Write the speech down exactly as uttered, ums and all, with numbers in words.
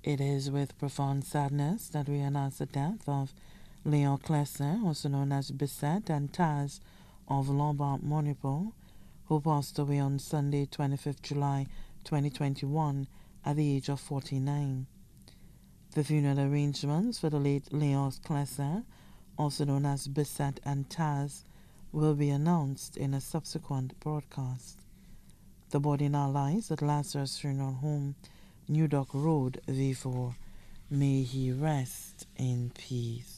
It is with profound sadness that we announce the death of Leon Clercin, also known as Bisset and Taz of Lombard, Manipur, who passed away on Sunday, twenty-fifth of July, twenty twenty-one, at the age of forty-nine. The funeral arrangements for the late Leon Clercin, also known as Bisset and Taz, will be announced in a subsequent broadcast. The body now lies at Lazarus Funeral Home, New Dock Road, V four. May he rest in peace.